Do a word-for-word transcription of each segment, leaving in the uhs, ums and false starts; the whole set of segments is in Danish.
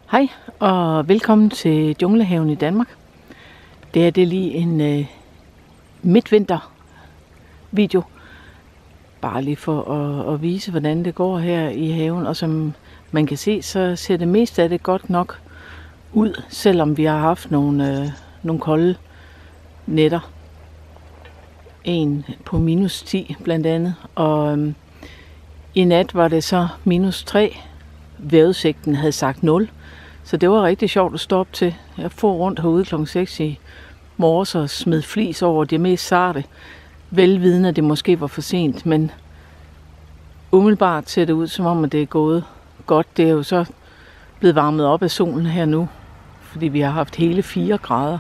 Hej og velkommen til Junglehaven i Danmark. Det her det er lige en øh, midtvinter video. Bare lige for at, at vise, hvordan det går her i haven. Og som man kan se, så ser det meste af det godt nok ud, selvom vi har haft nogle, øh, nogle kolde nætter. En på minus ti blandt andet. Og øh, i nat var det så minus tre. Vejrudsigten havde sagt nul. Så det var rigtig sjovt at stå op til. Jeg får rundt herude klokken seks i morges og smed flis over det mest sarte. Velvidende, at det måske var for sent, men umiddelbart ser det ud, som om at det er gået godt. Det er jo så blevet varmet op af solen her nu, fordi vi har haft hele fire grader.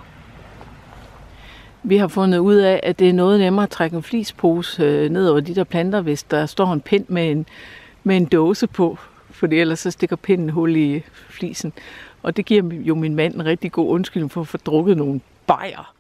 Vi har fundet ud af, at det er noget nemmere at trække en flispose ned over de der planter, hvis der står en pind med en, med en dåse på. Fordi ellers så stikker pinden hul i flisen. Og det giver jo min mand en rigtig god undskyldning for at få drukket nogle bajer.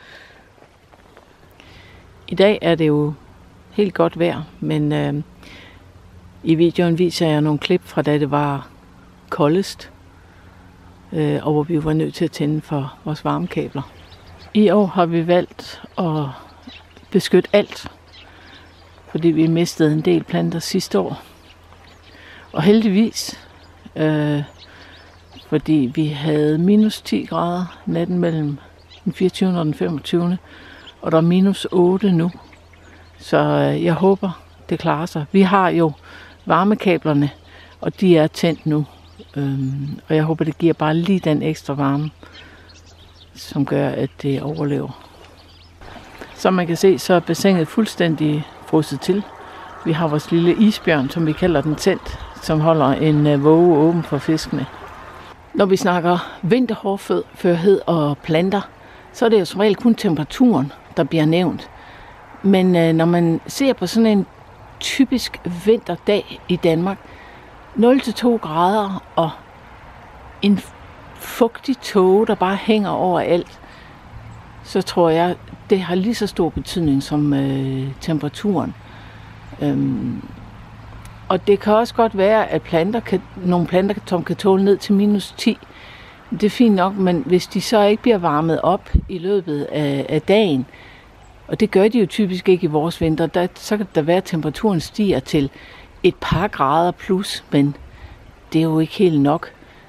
I dag er det jo helt godt vejr, men øh, i videoen viser jeg nogle klip fra da det var koldest. Øh, og hvor vi var nødt til at tænde for vores varmekabler. I år har vi valgt at beskytte alt, fordi vi mistede en del planter sidste år. Og heldigvis, øh, fordi vi havde minus ti grader natten mellem den fireogtyvende og den femogtyvende, og der er minus otte nu. Så øh, jeg håber, det klarer sig. Vi har jo varmekablerne, og de er tændt nu. Øhm, og jeg håber, det giver bare lige den ekstra varme, som gør, at det overlever. Som man kan se, så er bassinet fuldstændig frosset til. Vi har vores lille isbjørn, som vi kalder den, tændt, som holder en uh, våge åben for fiskene. Når vi snakker vinterhårdførhed og planter, så er det jo som regel kun temperaturen, der bliver nævnt. Men uh, når man ser på sådan en typisk vinterdag i Danmark, nul til to grader og en fugtig tåge, der bare hænger over alt, så tror jeg, det har lige så stor betydning som uh, temperaturen. Øhm, og det kan også godt være, at planter kan, nogle planter som kan tåle ned til minus ti. Det er fint nok, men hvis de så ikke bliver varmet op i løbet af, af dagen, og det gør de jo typisk ikke i vores vinter, der, så kan der være, at temperaturen stiger til et par grader plus, men det er jo ikke helt nok.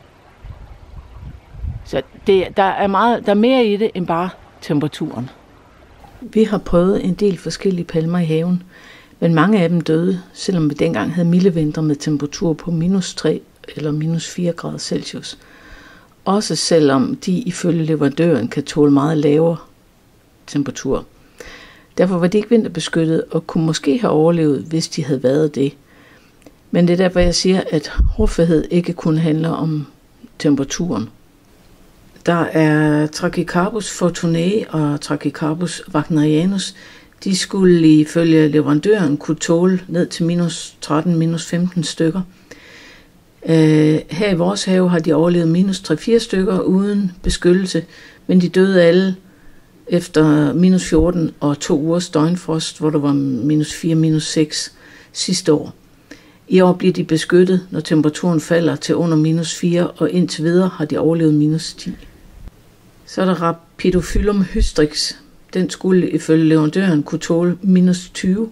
Så det, der, er meget, der er mere i det end bare temperaturen. Vi har prøvet en del forskellige palmer i haven, men mange af dem døde, selvom vi dengang havde milde vintre med temperatur på minus tre eller minus fire grader Celsius. Også selvom de ifølge leverandøren kan tåle meget lavere temperatur. Derfor var de ikke vinterbeskyttet og kunne måske have overlevet, hvis de havde været det. Men det er derfor, jeg siger, at hårdførhed ikke kun handler om temperaturen. Der er Trachycarpus fortunei og Trachycarpus wagnerianus. De skulle ifølge leverandøren kunne tåle ned til minus tretten til minus femten stykker. Øh, her i vores have har de overlevet minus tre til fire stykker uden beskyttelse, men de døde alle efter minus fjorten og to ugers døgnfrost, hvor der var minus fire til minus seks sidste år. I år bliver de beskyttet, når temperaturen falder til under minus fire, og indtil videre har de overlevet minus ti. Så er der Rhapidophyllum hystrix. Den skulle ifølge leverandøren kunne tåle minus tyve.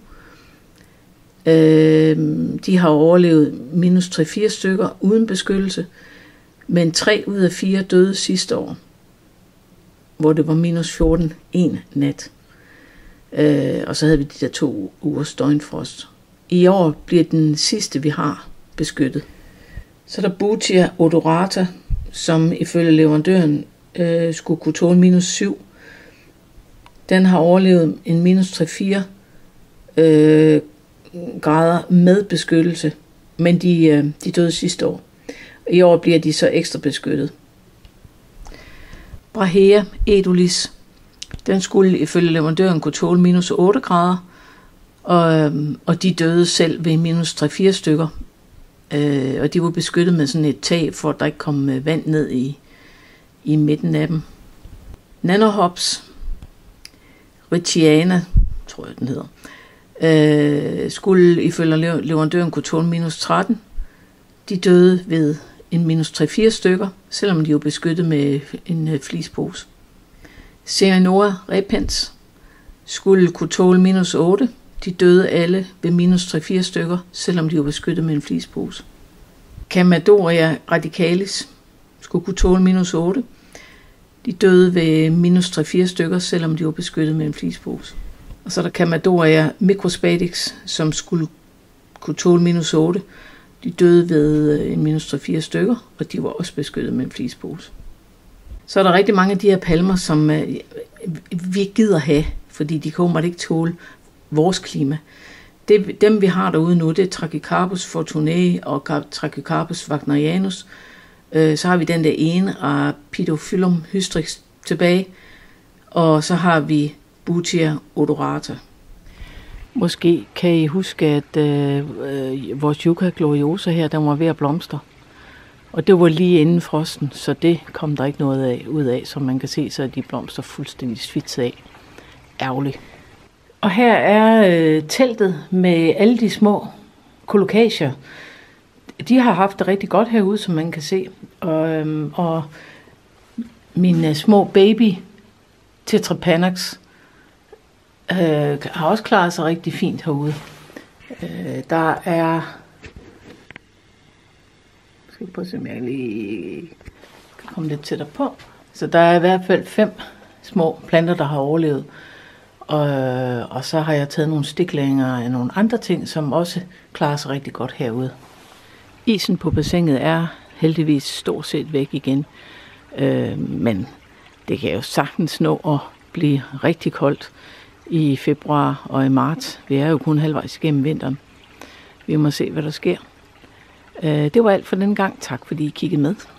Øh, de har overlevet minus tre til fire stykker uden beskyttelse, men tre ud af fire døde sidste år, hvor det var minus fjorten en nat. Øh, og så havde vi de der to ugers døgnfrost. I år bliver den sidste, vi har, beskyttet. Så er der Boothia odorata, som ifølge leverandøren øh, skulle kunne tåle minus syv. Den har overlevet en minus tre til fire øh, grader med beskyttelse, men de, øh, de døde sidste år. I år bliver de så ekstra beskyttet. Brahea edulis, den skulle ifølge leverandøren kunne tåle minus otte grader, og, øh, og de døde selv ved minus tre til fire stykker. Øh, og de var beskyttet med sådan et tag, for at der ikke kom vand ned i, i midten af dem. Nanohops Ricciana, tror jeg den hedder, øh, skulle ifølge leverandøren kunne tåle minus tretten. De døde ved en minus tre fire stykker, selvom de var beskyttet med en flispose. Cerinoa repens skulle kunne tåle minus otte. De døde alle ved minus tre fire stykker, selvom de var beskyttet med en flispose. Camadoria radicalis skulle kunne tåle minus otte. De døde ved minus tre fire stykker, selvom de var beskyttet med en flispose. Og så er der Camadoria microspatix, som skulle kunne tåle minus otte. De døde ved en minus tre fire stykker, og de var også beskyttet med en flispose. Så er der rigtig mange af de her palmer, som vi ikke gider have, fordi de kommer ikke tåle vores klima. Det, dem vi har derude nu, det er Trachycarpus fortunei og Trachycarpus wagnerianus. Så har vi den der ene af Pidophyllum hystrix tilbage, og så har vi Butia odorata. Måske kan I huske, at øh, vores Yucca gloriosa her, den var ved at blomstre. Og det var lige inden frosten, så det kom der ikke noget af, ud af. Som man kan se, så er de blomster fuldstændig svitset af. Ærgerligt. Og her er øh, teltet med alle de små colocasia. De har haft det rigtig godt herude, som man kan se. Og, øhm, og mine små baby Tetrapanax øh, har også klaret sig rigtig fint herude. Øh, der er... Jeg skal prøve at se, om jeg lige kan komme lidt tættere på. Så der er i hvert fald fem små planter, der har overlevet. Og, og så har jeg taget nogle stiklænger af nogle andre ting, som også klarer sig rigtig godt herude. Isen på bassinet er heldigvis stort set væk igen, øh, men det kan jo sagtens nå at blive rigtig koldt i februar og i marts. Vi er jo kun halvvejs igennem vinteren. Vi må se, hvad der sker. Øh, det var alt for denne gang. Tak fordi I kiggede med.